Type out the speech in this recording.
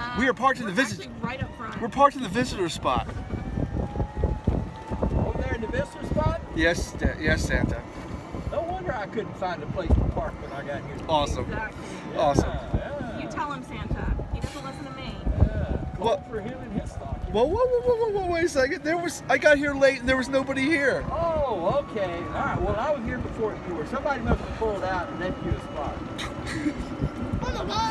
We are parked in the actually right up front. We're parked in the visitor spot. Over there in the visitor spot? Yes, yes, Santa. No wonder I couldn't find a place to park when I got here. Awesome. Exactly. Yeah, Awesome. Yeah. You tell him, Santa. He doesn't listen to me. Yeah. Call Well- for him and his stock. Whoa, wait a second. I got here late and there was nobody here. Oh, okay. All right. Well, I was here before you were. Somebody must have pulled out and left you a spot.